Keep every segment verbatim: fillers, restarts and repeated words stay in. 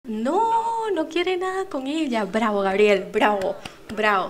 No, no quiere nada con ella. Bravo, Gabriel, bravo, bravo.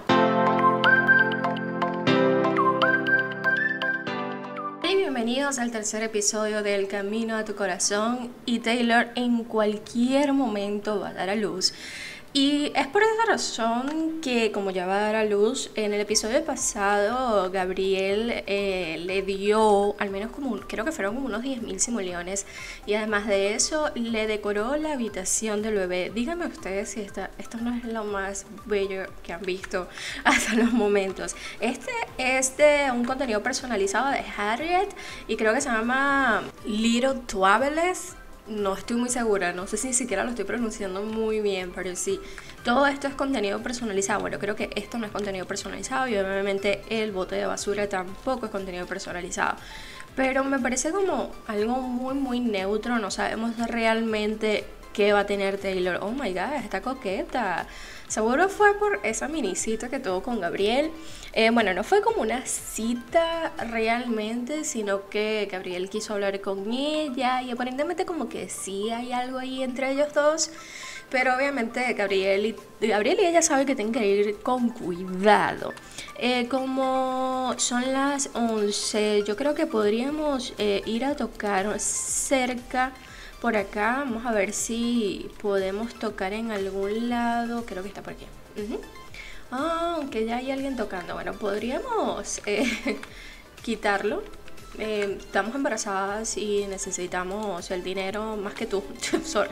Y bienvenidos al tercer episodio del Camino a tu Corazón. Y Taylor en cualquier momento va a dar a luz. Y es por esa razón que, como ya va a dar a luz, en el episodio pasado Gabriel eh, le dio, al menos como, creo que fueron como unos diez mil simoleones. Y además de eso, le decoró la habitación del bebé. Díganme ustedes si esta, esto no es lo más bello que han visto hasta los momentos. Este es de un contenido personalizado de Harriet y creo que se llama Little Twabeles. No estoy muy segura, no sé si ni siquiera lo estoy pronunciando muy bien, pero sí, todo esto es contenido personalizado. Bueno, creo que esto no es contenido personalizado y obviamente el bote de basura tampoco es contenido personalizado. Pero me parece como algo muy muy neutro, no sabemos realmente qué va a tener Taylor. Oh my god, está coqueta. Seguro fue por esa mini cita que tuvo con Gabriel. Eh, bueno, no fue como una cita realmente, sino que Gabriel quiso hablar con ella y aparentemente como que sí hay algo ahí entre ellos dos. Pero obviamente Gabriel y, Gabriel y ella saben que tienen que ir con cuidado. Eh, como son las once, yo creo que podríamos eh, ir a tocar cerca por acá. Vamos a ver si podemos tocar en algún lado. Creo que está por aquí. Uh-huh. Ah, aunque ya hay alguien tocando. Bueno, podríamos eh, quitarlo. Eh, estamos embarazadas y necesitamos el dinero más que tú. Sorry.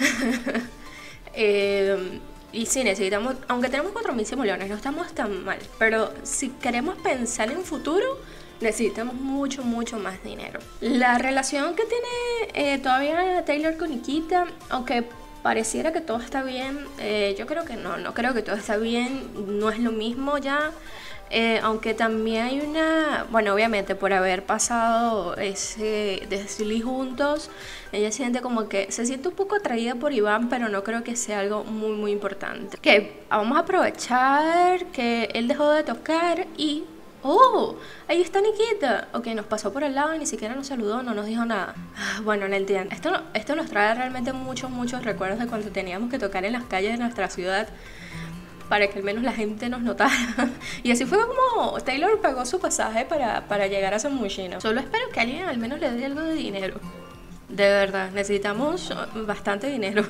eh, y sí, necesitamos, aunque tenemos cuatro mil simoleones, no estamos tan mal. Pero si queremos pensar en futuro, necesitamos mucho, mucho más dinero. La relación que tiene eh, todavía Taylor con Nikita, aunque pareciera que todo está bien, eh, yo creo que no, no creo que todo está bien, no es lo mismo ya. Eh, aunque también hay una, bueno, obviamente por haber pasado ese desliz juntos, ella siente como que se siente un poco atraída por Iván, pero no creo que sea algo muy muy importante. Que vamos a aprovechar que él dejó de tocar y ¡oh! Ahí está Nikita. Ok, nos pasó por el lado y ni siquiera nos saludó, no nos dijo nada. Bueno, no entiendo. Esto, esto nos trae realmente muchos, muchos recuerdos de cuando teníamos que tocar en las calles de nuestra ciudad para que al menos la gente nos notara. Y así fue como Taylor pagó su pasaje para, para llegar a San Mushino. Solo espero que alguien al menos le dé algo de dinero. De verdad, necesitamos bastante dinero.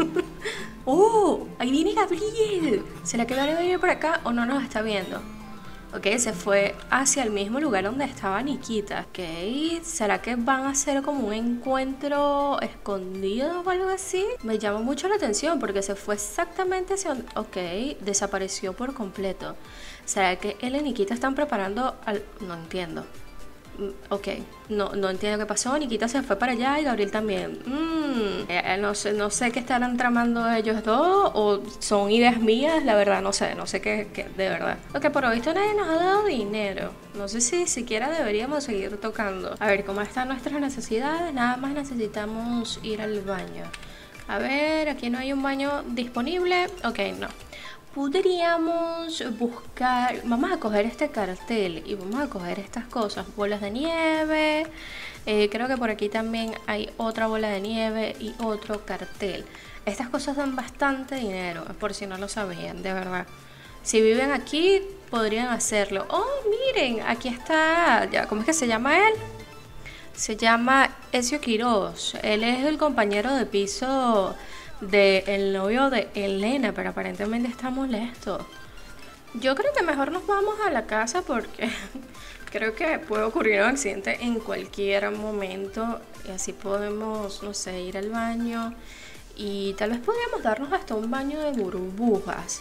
¡Oh! Ahí viene Gabriel. ¿Será que Gabriel va a venir por acá o no nos está viendo? Ok, se fue hacia el mismo lugar donde estaba Nikita. Ok, ¿será que van a hacer como un encuentro escondido o algo así? Me llama mucho la atención porque se fue exactamente hacia... Ok, desapareció por completo. ¿Será que él y Nikita están preparando al... No entiendo. Ok, no, no entiendo qué pasó. Nikita se fue para allá y Gabriel también. Mm, eh, no sé, no sé qué estarán tramando ellos dos o son ideas mías, la verdad no sé, no sé qué, qué de verdad. Ok, por lo visto nadie nos ha dado dinero. No sé si siquiera deberíamos seguir tocando. A ver, ¿cómo están nuestras necesidades? Nada más necesitamos ir al baño. A ver, aquí no hay un baño disponible. Ok, no. Podríamos buscar, vamos a coger este cartel y vamos a coger estas cosas, bolas de nieve, eh, creo que por aquí también hay otra bola de nieve y otro cartel. Estas cosas dan bastante dinero, por si no lo sabían, de verdad. Si viven aquí, podrían hacerlo. Oh, miren, aquí está, ya, ¿cómo es que se llama él? Se llama Ezio Quiroz, él es el compañero de piso del novio de Elena, pero aparentemente está molesto. Yo creo que mejor nos vamos a la casa porque creo que puede ocurrir un accidente en cualquier momento y así podemos, no sé, ir al baño y tal vez podríamos darnos hasta un baño de burbujas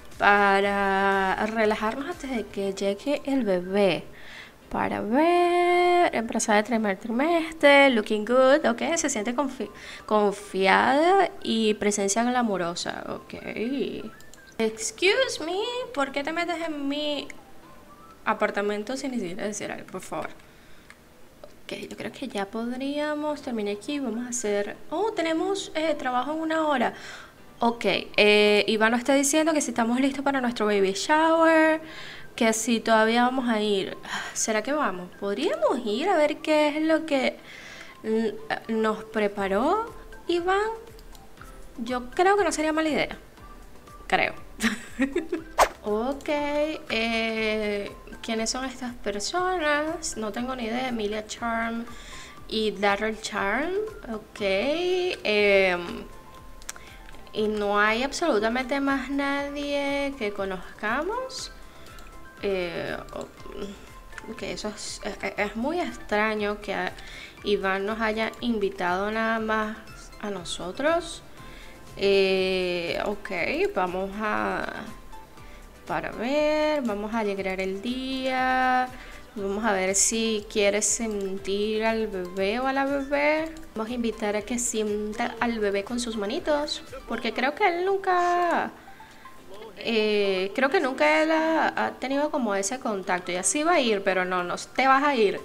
para relajarnos antes de que llegue el bebé. Para ver, embarazada de primer trimestre, looking good, ok, se siente confi confiada y presencia glamurosa, ok. Excuse me, ¿por qué te metes en mi apartamento sin ni siquiera decir algo, por favor? Ok, yo creo que ya podríamos terminar aquí, vamos a hacer... Oh, tenemos eh, trabajo en una hora. Ok, eh, Iván nos está diciendo que si estamos listos para nuestro baby shower... Que si todavía vamos a ir, ¿será que vamos? Podríamos ir a ver qué es lo que nos preparó Iván. Yo creo que no sería mala idea. Creo. Ok, eh, ¿quiénes son estas personas? No tengo ni idea. Emilia Charm y Darryl Charm. Ok, eh, y no hay absolutamente más nadie que conozcamos. Eh, ok, eso es, es, es muy extraño que a Iván nos haya invitado nada más a nosotros. Eh, ok, vamos a... Para ver, vamos a alegrar el día. Vamos a ver si quiere sentir al bebé o a la bebé. Vamos a invitar a que sienta al bebé con sus manitos, porque creo que él nunca... Eh, creo que nunca él ha, ha tenido como ese contacto. Y así va a ir, pero no, no te vas a ir.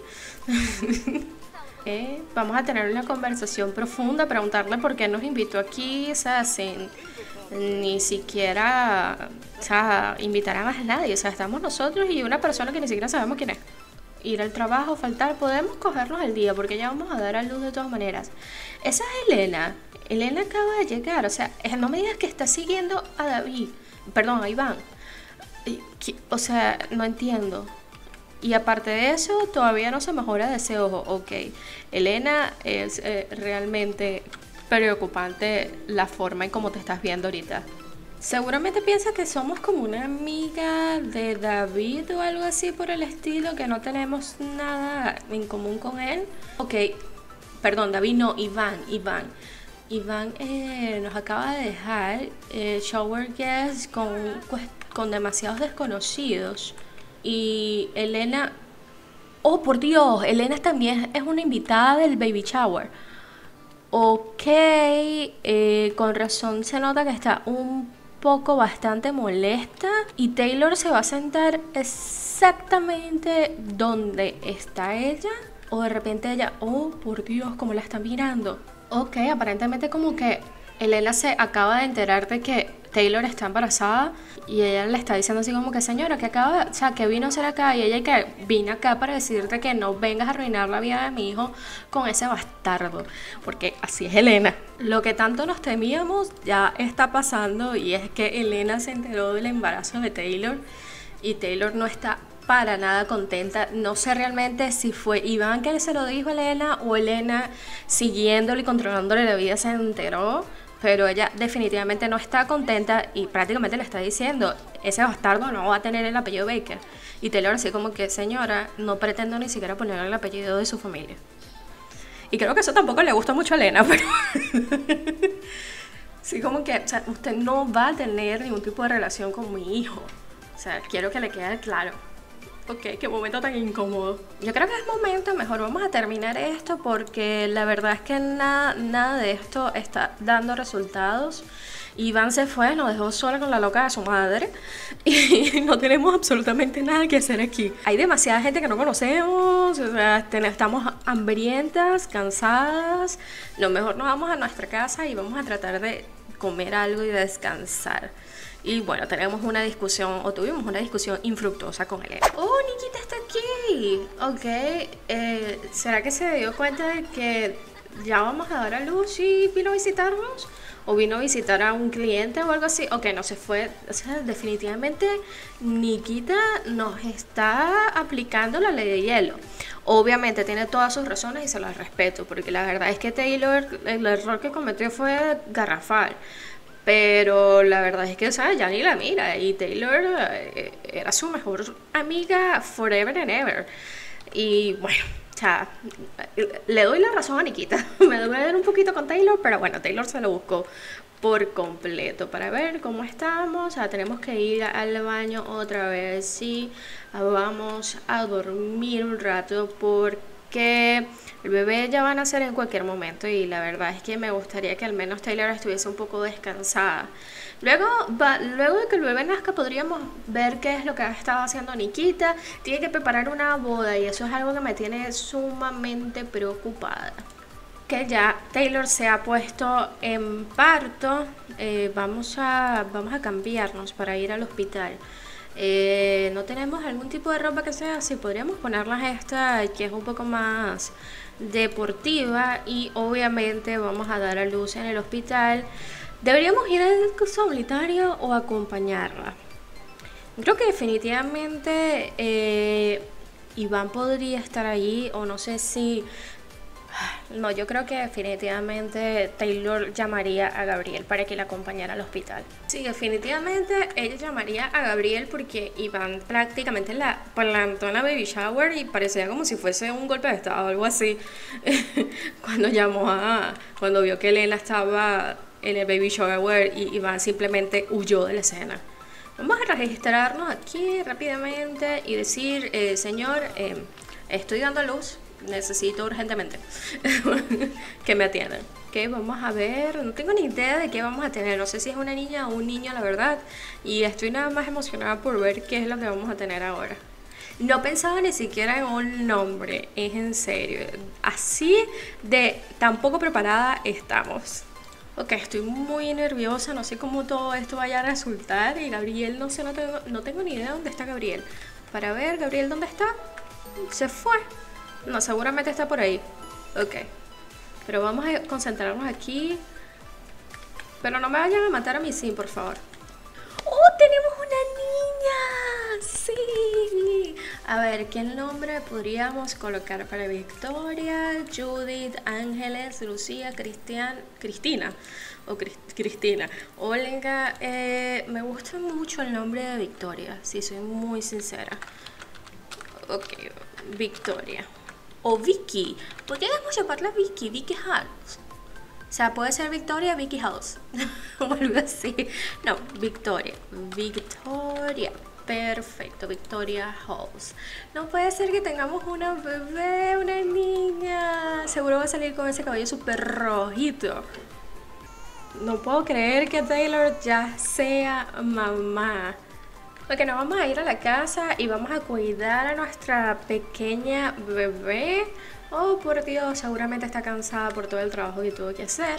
eh, vamos a tener una conversación profunda, preguntarle por qué nos invitó aquí, o sea, sin ni siquiera, o sea, invitar a más nadie. O sea, estamos nosotros y una persona que ni siquiera sabemos quién es. Ir al trabajo, faltar, podemos cogernos el día porque ya vamos a dar a luz de todas maneras. Esa es Elena. Elena acaba de llegar, o sea, no me digas que está siguiendo a David. Perdón, a Iván. O sea, no entiendo. Y aparte de eso, todavía no se mejora de ese ojo. Ok, Elena, es eh, realmente preocupante la forma en cómo te estás viendo ahorita. Seguramente piensa que somos como una amiga de David o algo así por el estilo, que no tenemos nada en común con él. Ok, perdón, David no, Iván, Iván. Iván eh, nos acaba de dejar eh, shower guest con, con demasiados desconocidos. Y Elena, oh por Dios, Elena también es una invitada del baby shower. Ok, eh, con razón se nota que está un poco bastante molesta. Y Taylor se va a sentar exactamente donde está ella. O de repente ella, oh por Dios, cómo la está mirando. Ok, aparentemente como que Elena se acaba de enterar de que Taylor está embarazada y ella le está diciendo así como que señora, que acaba, o sea, que vino a hacer acá, y ella que vine acá para decirte que no vengas a arruinar la vida de mi hijo con ese bastardo, porque así es Elena. Lo que tanto nos temíamos ya está pasando, y es que Elena se enteró del embarazo de Taylor y Taylor no está para nada contenta. No sé realmente si fue Iván que se lo dijo a Elena o Elena siguiéndole y controlándole la vida se enteró, pero ella definitivamente no está contenta y prácticamente le está diciendo, ese bastardo no va a tener el apellido Baker. Y Taylor así como que, señora, no pretendo ni siquiera ponerle el apellido de su familia. Y creo que eso tampoco le gusta mucho a Elena, pero sí, como que, o sea, usted no va a tener ningún tipo de relación con mi hijo. O sea, quiero que le quede claro. Ok, qué momento tan incómodo. Yo creo que es momento, mejor vamos a terminar esto, porque la verdad es que nada, nada de esto está dando resultados. Iván se fue, nos dejó sola con la loca de su madre y no tenemos absolutamente nada que hacer aquí. Hay demasiada gente que no conocemos, o sea, estamos hambrientas, cansadas. Lo mejor nos vamos a nuestra casa y vamos a tratar de comer algo y descansar. Y bueno, tenemos una discusión, o tuvimos una discusión infructuosa con Elena. ¡Oh, Nikita está aquí! Ok, eh, ¿será que se dio cuenta de que ya vamos a dar a luz y vino a visitarnos? ¿O vino a visitar a un cliente o algo así? Ok, no se fue. O sea, definitivamente Nikita nos está aplicando la ley de hielo. Obviamente tiene todas sus razones y se las respeto, porque la verdad es que Taylor, el error que cometió fue garrafal. Pero la verdad es que, o sea, ya ni la mira. Y Taylor eh, era su mejor amiga forever and ever. Y bueno, o sea, le doy la razón a Nikita. Me duele un poquito con Taylor, pero bueno, Taylor se lo buscó por completo. Para ver cómo estamos, o sea, tenemos que ir al baño otra vez. Sí, vamos a dormir un rato porque el bebé ya va a nacer en cualquier momento y la verdad es que me gustaría que al menos Taylor estuviese un poco descansada. Luego, va, luego de que el bebé nazca podríamos ver qué es lo que ha estado haciendo Nikita. Tiene que preparar una boda y eso es algo que me tiene sumamente preocupada. Que ya Taylor se ha puesto en parto, eh, vamos, a, vamos a cambiarnos para ir al hospital. Eh, no tenemos algún tipo de ropa que sea así, podríamos ponerlas esta que es un poco más deportiva y obviamente vamos a dar a luz en el hospital. ¿Deberíamos ir al solitario o acompañarla? Creo que definitivamente eh, Iván podría estar ahí, o no sé si... No, yo creo que definitivamente Taylor llamaría a Gabriel para que la acompañara al hospital. Sí, definitivamente ella llamaría a Gabriel porque Iván prácticamente la plantó en la baby shower y parecía como si fuese un golpe de estado o algo así. Cuando llamó a... Cuando vio que Elena estaba en el baby shower y Iván simplemente huyó de la escena. Vamos a registrarnos aquí rápidamente y decir, eh, señor, eh, estoy dando a luz. Necesito urgentemente que me atiendan. Ok, vamos a ver. No tengo ni idea de qué vamos a tener. No sé si es una niña o un niño, la verdad. Y estoy nada más emocionada por ver qué es lo que vamos a tener ahora. No pensaba ni siquiera en un nombre. Es en serio. Así de tan poco preparada estamos. Ok, estoy muy nerviosa. No sé cómo todo esto vaya a resultar. Y Gabriel, no sé, no tengo, no tengo ni idea de dónde está Gabriel. Para ver, Gabriel, ¿dónde está? Se fue. No, seguramente está por ahí. Ok. Pero vamos a concentrarnos aquí. Pero no me vayan a matar a mí, sí, por favor. ¡Oh, tenemos una niña! ¡Sí! A ver, ¿qué nombre podríamos colocar para Victoria, Judith, Ángeles, Lucía, Cristian, Cristina? O Cris, Cristina. Olga, eh, me gusta mucho el nombre de Victoria, si soy muy sincera. Ok, Victoria. O Vicky, podríamos llamarla Vicky, Vicky House. O sea, puede ser Victoria, Vicky House. O algo así. No, Victoria. Victoria. Perfecto, Victoria House. No puede ser que tengamos una bebé, una niña. Seguro va a salir con ese cabello súper rojito. No puedo creer que Taylor ya sea mamá. Ok, nos vamos a ir a la casa y vamos a cuidar a nuestra pequeña bebé. Oh, por Dios, seguramente está cansada por todo el trabajo que tuvo que hacer.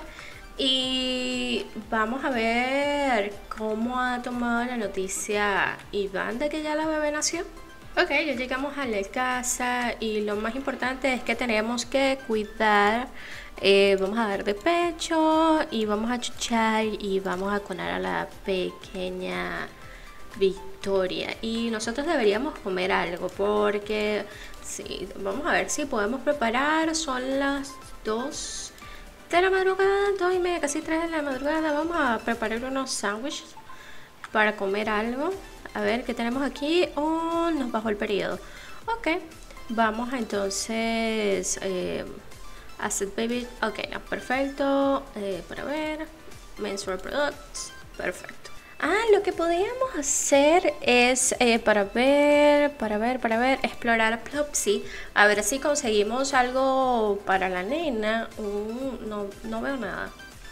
Y vamos a ver cómo ha tomado la noticia Iván de que ya la bebé nació. Ok, ya llegamos a la casa y lo más importante es que tenemos que cuidar. Eh, vamos a dar de pecho y vamos a chuchar y vamos a conar a la pequeña Victoria. Y nosotros deberíamos comer algo porque sí, vamos a ver si podemos preparar. Son las dos de la madrugada, dos y media, casi tres de la madrugada. Vamos a preparar unos sándwiches para comer algo. A ver qué tenemos aquí. Oh, nos bajó el periodo. Ok, vamos a entonces eh, Acid Baby. Ok, no, perfecto. Eh, para ver, menstrual products. Perfecto. Ah, lo que podríamos hacer es eh, para ver, para ver, para ver, explorar Plopsy, a ver si conseguimos algo para la nena. Uh, no, no veo nada.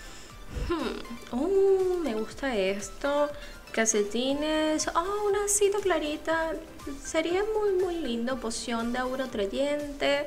Hmm. Uh, me gusta esto. Calcetines. Oh, una cita clarita. Sería muy, muy lindo. Poción de aura atrayente.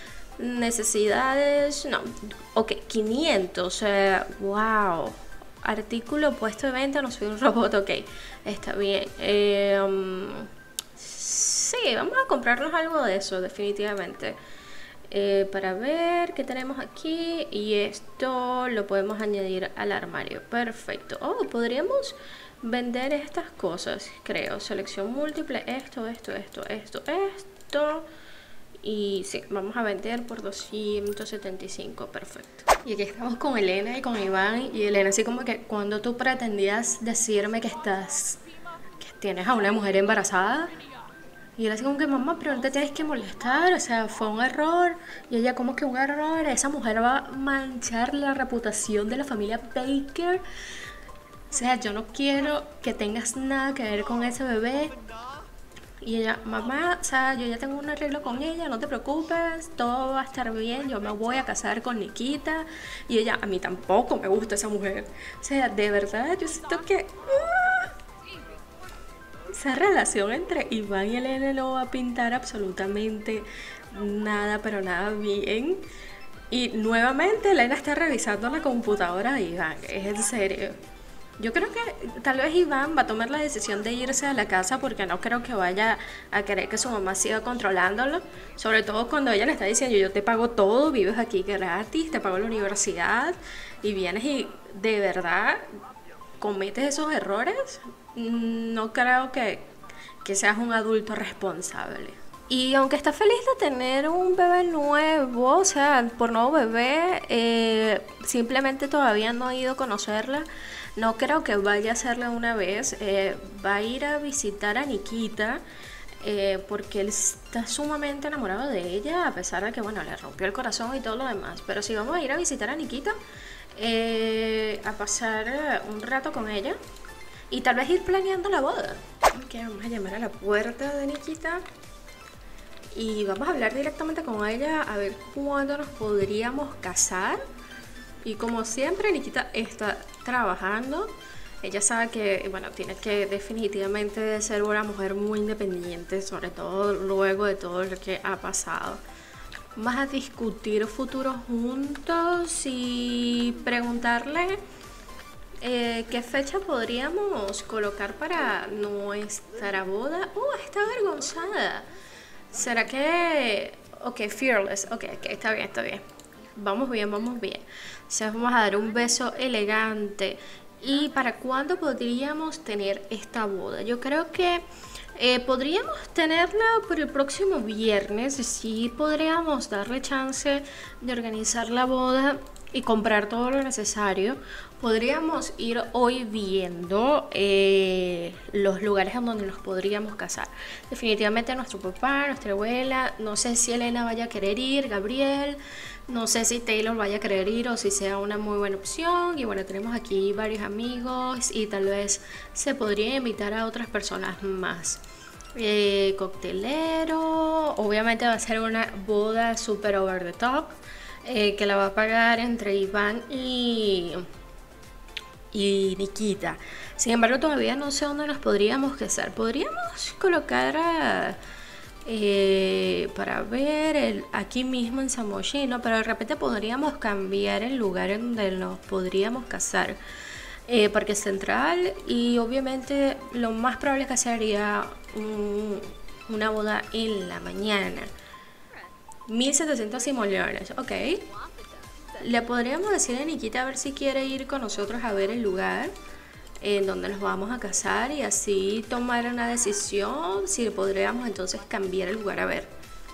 Necesidades. No. Ok, quinientos. Eh, wow. Artículo puesto de venta, no soy un robot, ok, está bien. Eh, um, sí, vamos a comprarnos algo de eso, definitivamente. Eh, para ver qué tenemos aquí. Y esto lo podemos añadir al armario. Perfecto. Oh, podríamos vender estas cosas, creo. Selección múltiple, esto, esto, esto, esto, esto. Y sí, vamos a vender por doscientos setenta y cinco, perfecto. Y aquí estamos con Elena y con Iván. Y Elena así como que, cuando tú pretendías decirme que estás, que tienes a una mujer embarazada. Y él así como que, mamá, pero no te tienes que molestar, o sea, fue un error. Y ella como que un error, esa mujer va a manchar la reputación de la familia Baker. O sea, yo no quiero que tengas nada que ver con ese bebé. Y ella, mamá, o sea, yo ya tengo un arreglo con ella, no te preocupes, todo va a estar bien, yo me voy a casar con Nikita. Y ella, a mí tampoco me gusta esa mujer. O sea, de verdad, yo siento que uh, esa relación entre Iván y Elena no va a pintar absolutamente nada, pero nada bien. Y nuevamente Elena está revisando la computadora de Iván, es en serio. Yo creo que tal vez Iván va a tomar la decisión de irse de la casa porque no creo que vaya a querer que su mamá siga controlándolo. Sobre todo cuando ella le está diciendo, yo te pago todo, vives aquí gratis, te pago la universidad y vienes y de verdad cometes esos errores. No creo que, que seas un adulto responsable. Y aunque está feliz de tener un bebé nuevo, o sea, por nuevo bebé, eh, simplemente todavía no ha ido a conocerla. No creo que vaya a hacerla una vez. Eh, va a ir a visitar a Nikita eh, porque él está sumamente enamorado de ella, a pesar de que, bueno, le rompió el corazón y todo lo demás. Pero si vamos a ir a visitar a Nikita, eh, a pasar un rato con ella y tal vez ir planeando la boda. Ok, vamos a llamar a la puerta de Nikita. Y vamos a hablar directamente con ella a ver cuándo nos podríamos casar. Y como siempre, Nikita está trabajando. Ella sabe que, bueno, tiene que definitivamente ser una mujer muy independiente, sobre todo luego de todo lo que ha pasado. Vamos a discutir futuro juntos y preguntarle eh, qué fecha podríamos colocar para nuestra boda. ¡Oh, está avergonzada! ¿Será que...? Ok, fearless. Ok, ok, está bien, está bien. Vamos bien, vamos bien. Entonces vamos a dar un beso elegante. ¿Y para cuándo podríamos tener esta boda? Yo creo que eh, podríamos tenerla por el próximo viernes. Sí, podríamos darle chance de organizar la boda y comprar todo lo necesario. Podríamos ir hoy viendo eh, los lugares en donde nos podríamos casar. Definitivamente nuestro papá, nuestra abuela, no sé si Elena vaya a querer ir, Gabriel, no sé si Taylor vaya a querer ir o si sea una muy buena opción. Y bueno, tenemos aquí varios amigos y tal vez se podría invitar a otras personas más. Eh, coctelero, obviamente va a ser una boda super over the top. Eh, que la va a pagar entre Iván y, y Nikita. Sin embargo, todavía no sé dónde nos podríamos casar. Podríamos colocar a, eh, para ver el, aquí mismo en Samoshino, pero de repente podríamos cambiar el lugar en donde nos podríamos casar. Eh, Parque Central, y obviamente lo más probable es que sería un, una boda en la mañana. mil setecientos simoleones, ok. Le podríamos decir a Nikita a ver si quiere ir con nosotros a ver el lugar en donde nos vamos a casar y así tomar una decisión si podríamos entonces cambiar el lugar a ver.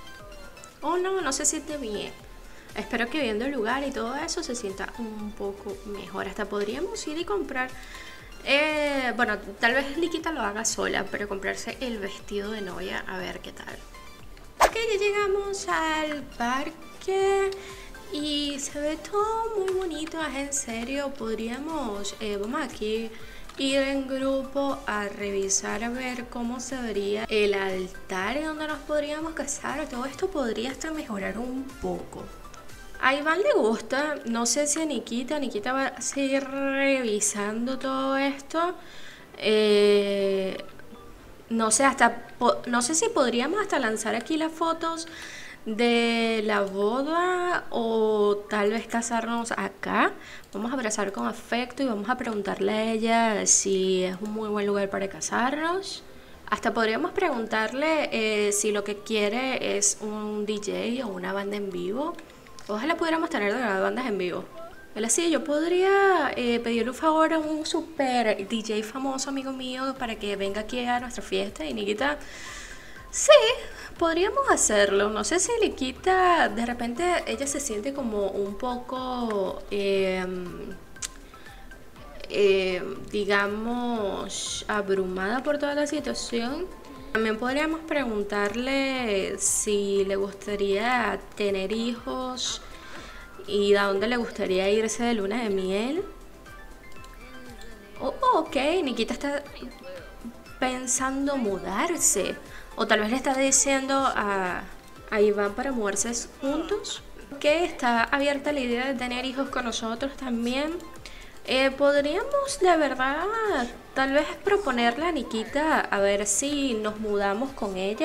Oh no, no se siente bien. Espero que viendo el lugar y todo eso se sienta un poco mejor. Hasta podríamos ir y comprar, eh, bueno, tal vez Nikita lo haga sola, pero comprarse el vestido de novia a ver qué tal. Ok, ya llegamos al parque y se ve todo muy bonito, es en serio. Podríamos, eh, vamos aquí, ir en grupo a revisar a ver cómo se vería el altar donde nos podríamos casar. Todo esto podría hasta mejorar un poco. A Iván le gusta, no sé si a Nikita, Nikita va a seguir revisando todo esto. Eh... No sé, hasta no sé si podríamos hasta lanzar aquí las fotos de la boda o tal vez casarnos acá. Vamos a abrazar con afecto y vamos a preguntarle a ella si es un muy buen lugar para casarnos. Hasta podríamos preguntarle eh, si lo que quiere es un D J o una banda en vivo. Ojalá pudiéramos tener de las bandas en vivo. Él así, yo podría eh, pedirle un favor a un super D J famoso amigo mío para que venga aquí a nuestra fiesta. Y Nikita, sí, podríamos hacerlo. No sé si Nikita, de repente ella se siente como un poco, eh, eh, digamos, abrumada por toda la situación. También podríamos preguntarle si le gustaría tener hijos y a dónde le gustaría irse de luna de miel. Oh, ok, Nikita está pensando mudarse. O tal vez le está diciendo a, a Iván para mudarse juntos. Que está abierta la idea de tener hijos con nosotros también. Eh, podríamos de verdad tal vez proponerle a Nikita a ver si nos mudamos con ella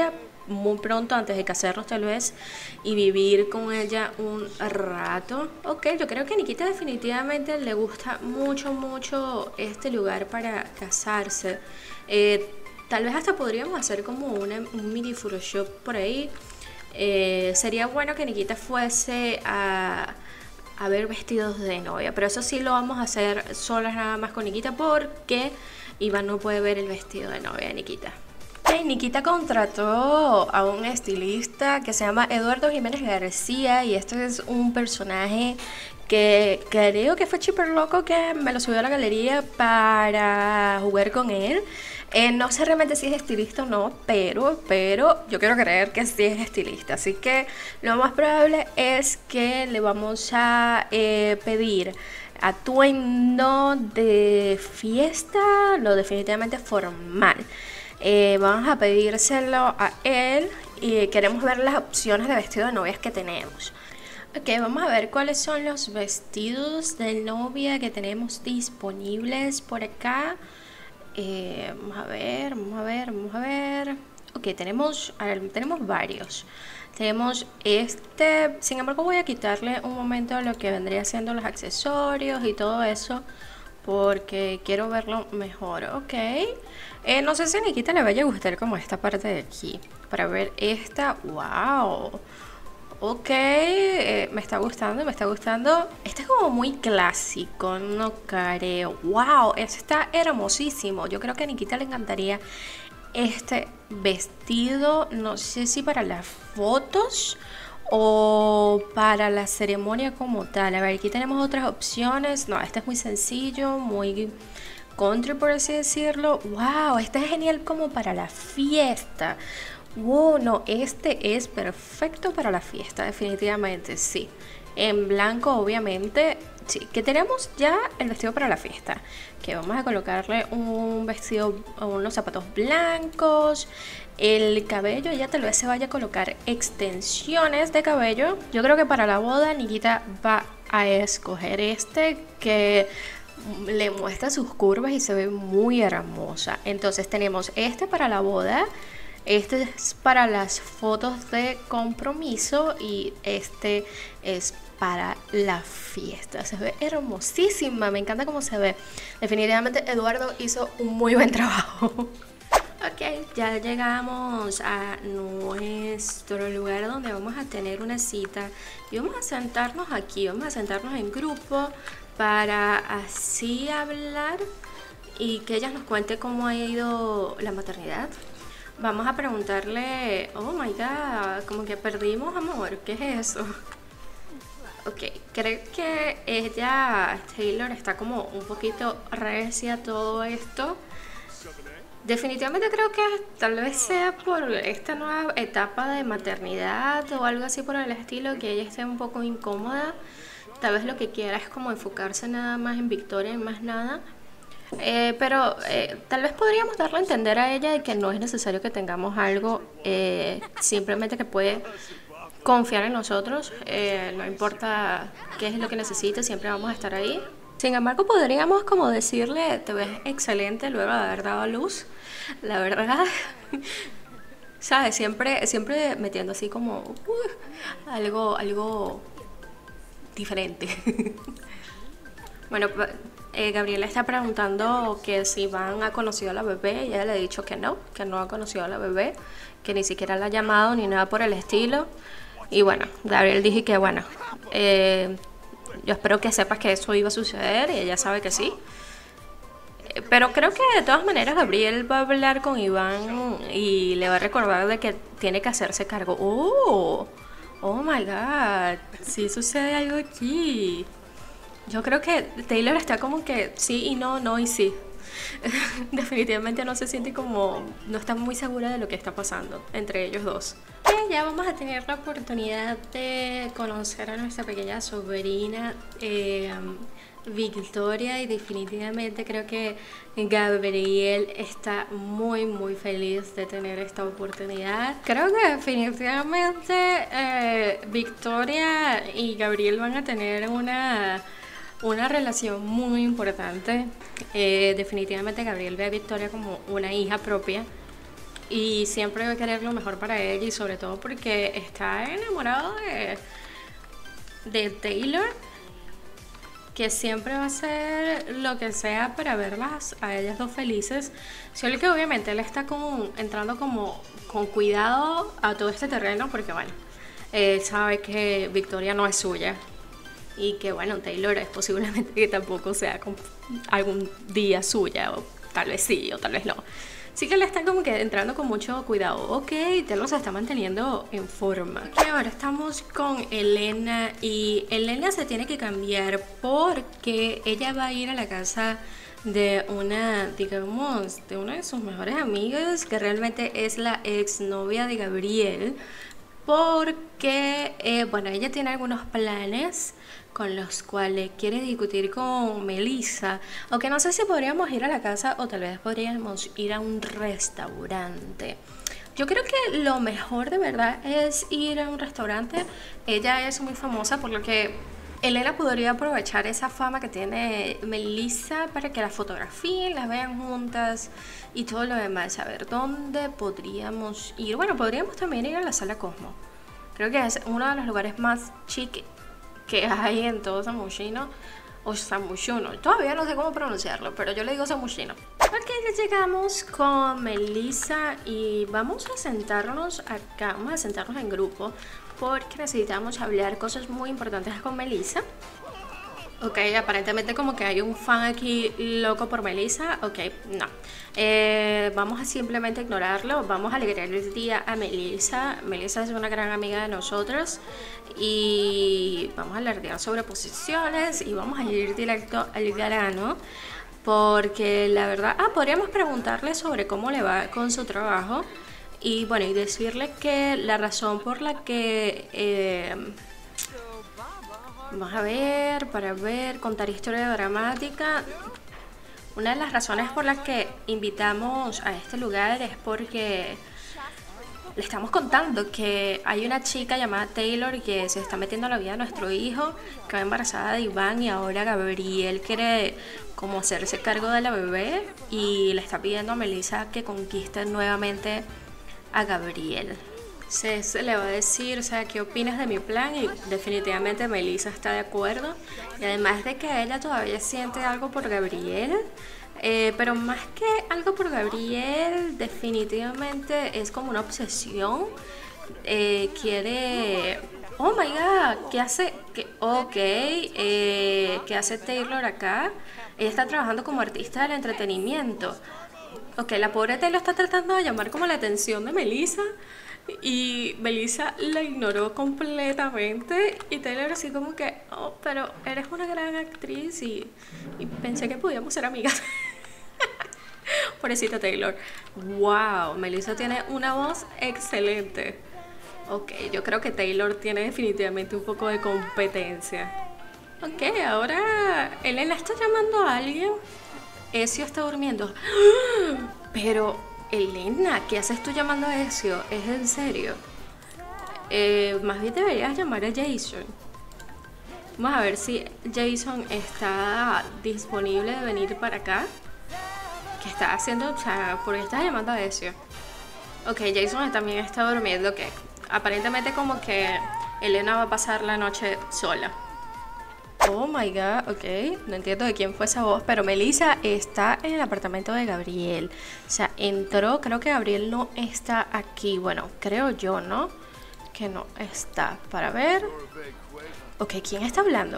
muy pronto, antes de casarnos tal vez, y vivir con ella un rato. Ok, yo creo que a Nikita definitivamente le gusta mucho, mucho este lugar para casarse. Eh, tal vez hasta podríamos hacer como una, un mini Photoshop por ahí. Eh, sería bueno que Nikita fuese a, a ver vestidos de novia, pero eso sí lo vamos a hacer solas nada más con Nikita porque Iván no puede ver el vestido de novia de Nikita. Okay, Nikita contrató a un estilista que se llama Eduardo Jiménez García y este es un personaje que creo que fue Chipper Loco que me lo subió a la galería para jugar con él. Eh, no sé realmente si es estilista o no, pero, pero yo quiero creer que sí es estilista. Así que lo más probable es que le vamos a eh, pedir atuendo de fiesta, no, definitivamente formal. Eh, vamos a pedírselo a él y queremos ver las opciones de vestido de novias que tenemos. Ok, vamos a ver cuáles son los vestidos de novia que tenemos disponibles por acá. Eh, vamos a ver, vamos a ver, vamos a ver. Ok, tenemos, a ver, tenemos varios. Tenemos este, sin embargo voy a quitarle un momento lo que vendría siendo los accesorios y todo eso porque quiero verlo mejor. Ok, eh, no sé si a Nikita le vaya a gustar como esta parte de aquí. Para ver esta, wow. Ok, eh, me está gustando, me está gustando. Este es como muy clásico, no creo. Wow, este está hermosísimo. Yo creo que a Nikita le encantaría este vestido. No sé si para las fotos o para la ceremonia como tal. A ver, aquí tenemos otras opciones. No, este es muy sencillo, muy country por así decirlo. Wow, este es genial como para la fiesta. Wow, no, este es perfecto para la fiesta, definitivamente, sí. En blanco, obviamente, sí. Que tenemos ya el vestido para la fiesta. Que vamos a colocarle un vestido, unos zapatos blancos. El cabello, ya tal vez se vaya a colocar extensiones de cabello. Yo creo que para la boda Nikita va a escoger este que le muestra sus curvas y se ve muy hermosa. Entonces tenemos este para la boda. Este es para las fotos de compromiso y este es para la fiesta. Se ve hermosísima, me encanta cómo se ve. Definitivamente Eduardo hizo un muy buen trabajo. Ok, ya llegamos a nuestro lugar donde vamos a tener una cita y vamos a sentarnos aquí, vamos a sentarnos en grupo para así hablar y que ella nos cuente cómo ha ido la maternidad. Vamos a preguntarle, oh my god, como que perdimos amor, ¿qué es eso? Ok, creo que ella, Taylor, está como un poquito recia a todo esto. Definitivamente creo que tal vez sea por esta nueva etapa de maternidad o algo así por el estilo, que ella esté un poco incómoda. Tal vez lo que quiera es como enfocarse nada más en Victoria y más nada. Eh, pero eh, tal vez podríamos darle a entender a ella de que no es necesario que tengamos algo, eh, simplemente que puede confiar en nosotros, eh, no importa qué es lo que necesite, siempre vamos a estar ahí. Sin embargo, podríamos como decirle, te ves excelente luego de haber dado a luz, la verdad. ¿Sabes? Siempre, siempre metiendo así como uh, algo, algo diferente. Bueno, eh, Gabriela está preguntando que si Iván ha conocido a la bebé y ella le ha dicho que no, que no ha conocido a la bebé, que ni siquiera la ha llamado ni nada por el estilo. Y bueno, Gabriel dije que bueno, eh, yo espero que sepas que eso iba a suceder y ella sabe que sí. Eh, pero creo que de todas maneras Gabriel va a hablar con Iván y le va a recordar de que tiene que hacerse cargo. Oh, oh my god, sí sucede algo aquí. Yo creo que Taylor está como que sí y no, no y sí. Definitivamente no se siente como, no está muy segura de lo que está pasando entre ellos dos. Y ya vamos a tener la oportunidad de conocer a nuestra pequeña sobrina eh, Victoria, y definitivamente creo que Gabriel está muy muy feliz de tener esta oportunidad. Creo que definitivamente eh, Victoria y Gabriel van a tener una Una relación muy importante. Eh, definitivamente Gabriel ve a Victoria como una hija propia y siempre va a querer lo mejor para ella, y sobre todo porque está enamorado de, de Taylor, que siempre va a hacer lo que sea para verlas a ellas dos felices. Solo que obviamente él está como entrando como con cuidado a todo este terreno, porque bueno, él sabe que Victoria no es suya y que bueno, Taylor es posiblemente que tampoco sea algún día suya, o tal vez sí o tal vez no. Así que le están como que entrando con mucho cuidado. Ok, Taylor se está manteniendo en forma. Y ahora estamos con Elena, y Elena se tiene que cambiar porque ella va a ir a la casa de una, digamos, de una de sus mejores amigas, que realmente es la exnovia de Gabriel, porque, eh, bueno, ella tiene algunos planes con los cuales quiere discutir con Melissa. Aunque no sé si podríamos ir a la casa o tal vez podríamos ir a un restaurante. Yo creo que lo mejor de verdad es ir a un restaurante. Ella es muy famosa, por lo que Elena podría aprovechar esa fama que tiene Melissa para que la fotografíen, las vean juntas y todo lo demás. A ver, ¿dónde podríamos ir? Bueno, podríamos también ir a la Sala Cosmo. Creo que es uno de los lugares más chic que hay en todo Samushino, o Samushuno, todavía no sé cómo pronunciarlo, pero yo le digo Samushino. Ok, llegamos con Melissa y vamos a sentarnos acá, vamos a sentarnos en grupo porque necesitamos hablar cosas muy importantes con Melissa. Ok, aparentemente como que hay un fan aquí loco por Melissa. Ok, no. Eh, vamos a simplemente ignorarlo. Vamos a alegrar el día a Melissa. Melissa es una gran amiga de nosotros. Y vamos a alardear sobre posiciones. Y vamos a ir directo al grano. Porque la verdad... Ah, podríamos preguntarle sobre cómo le va con su trabajo. Y bueno, y decirle que la razón por la que... Eh, Vamos a ver, para ver, contar historia dramática. Una de las razones por las que invitamos a este lugar es porque le estamos contando que hay una chica llamada Taylor que se está metiendo en la vida de nuestro hijo, que va embarazada de Iván, y ahora Gabriel quiere como hacerse cargo de la bebé y le está pidiendo a Melissa que conquiste nuevamente a Gabriel. Se, se le va a decir, o sea, ¿qué opinas de mi plan? Y definitivamente Melissa está de acuerdo. Y además de que ella todavía siente algo por Gabriel, eh, pero más que algo por Gabriel, definitivamente es como una obsesión. Eh, quiere... Oh my god, ¿qué hace? ¿Qué? Ok, eh, ¿qué hace Taylor acá? Ella está trabajando como artista del entretenimiento. Ok, la pobre Taylor está tratando de llamar como la atención de Melissa, y Melissa la ignoró completamente, y Taylor así como que, oh, pero eres una gran actriz y, y pensé que podíamos ser amigas. Pobrecita Taylor. Wow, Melissa tiene una voz excelente. Ok, yo creo que Taylor tiene definitivamente un poco de competencia. Ok, ahora Elena está llamando a alguien. Ezio está durmiendo. Pero Elena, ¿qué haces tú llamando a Ezio? ¿Es en serio? Eh, más bien deberías llamar a Jason. Vamos a ver si Jason está disponible de venir para acá. ¿Qué está haciendo? O sea, ¿por qué estás llamando a Ezio? Ok, Jason también está durmiendo. Que aparentemente como que Elena va a pasar la noche sola. Oh my god, ok, no entiendo de quién fue esa voz, pero Melissa está en el apartamento de Gabriel. O sea, entró, creo que Gabriel no está aquí. Bueno, creo yo, ¿no? Que no está. Para ver. Ok, ¿quién está hablando?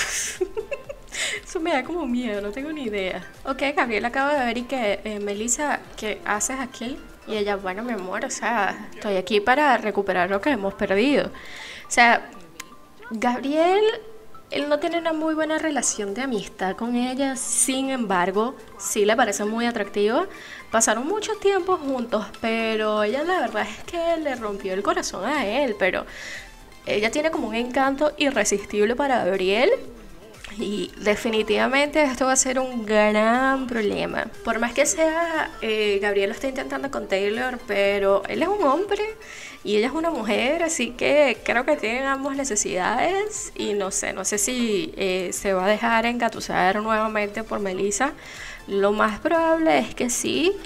Eso me da como miedo, no tengo ni idea. Ok, Gabriel acaba de ver y que, eh, Melissa, ¿qué haces aquí? Y ella, bueno, mi amor, o sea, estoy aquí para recuperar lo que hemos perdido. O sea, Gabriel... Él no tiene una muy buena relación de amistad con ella, sin embargo, sí le parece muy atractiva. Pasaron mucho tiempo juntos, pero ella la verdad es que le rompió el corazón a él, pero ella tiene como un encanto irresistible para Gabriel. Y definitivamente esto va a ser un gran problema. Por más que sea, eh, Gabriel lo está intentando con Taylor, pero él es un hombre y ella es una mujer, así que creo que tienen ambas necesidades. Y no sé, no sé si eh, se va a dejar engatusar nuevamente por Melissa. Lo más probable es que sí.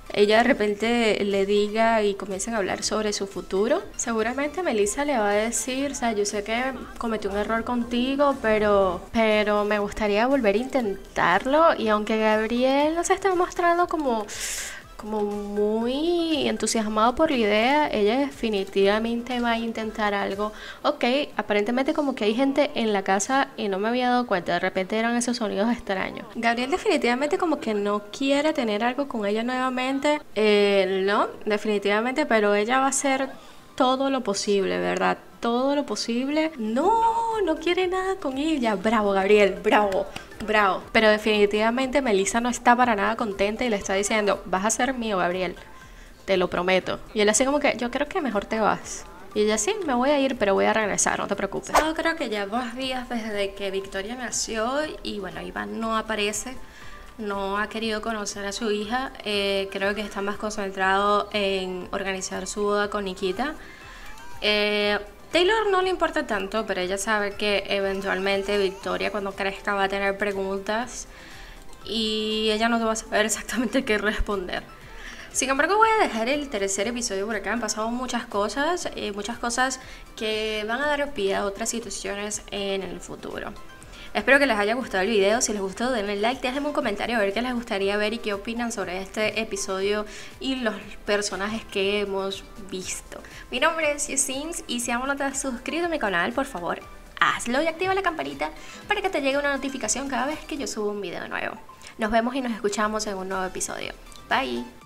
ella de repente le diga y comiencen a hablar sobre su futuro, seguramente Melissa le va a decir, o sea, yo sé que cometí un error contigo, pero, pero me gustaría volver a intentarlo. Y aunque Gabriel no se está mostrando como... como muy entusiasmado por la idea, ella definitivamente va a intentar algo. Ok, aparentemente como que hay gente en la casa y no me había dado cuenta, de repente eran esos sonidos extraños. Gabriel definitivamente como que no quiere tener algo con ella nuevamente, eh, no, definitivamente, pero ella va a hacer todo lo posible, ¿verdad? Todo lo posible. No, no quiere nada con ella. Bravo, Gabriel, bravo. Bravo. Pero definitivamente Melissa no está para nada contenta y le está diciendo, vas a ser mío, Gabriel, te lo prometo. Y él así como que, yo creo que mejor te vas. Y ella, sí, me voy a ir, pero voy a regresar, no te preocupes. Yo creo que ya dos días desde que Victoria nació y bueno, Iván no aparece, no ha querido conocer a su hija. Eh, creo que está más concentrado en organizar su boda con Nikita. Eh... Taylor no le importa tanto, pero ella sabe que eventualmente Victoria cuando crezca va a tener preguntas y ella no va a saber exactamente qué responder. Sin embargo, voy a dejar el tercer episodio por acá. Han pasado muchas cosas, eh, muchas cosas que van a dar pie a otras situaciones en el futuro. Espero que les haya gustado el video. Si les gustó, denle like, déjenme un comentario a ver qué les gustaría ver y qué opinan sobre este episodio y los personajes que hemos visto. Mi nombre es Yesins y si aún no te has suscrito a mi canal, por favor, hazlo y activa la campanita para que te llegue una notificación cada vez que yo subo un video nuevo. Nos vemos y nos escuchamos en un nuevo episodio. Bye.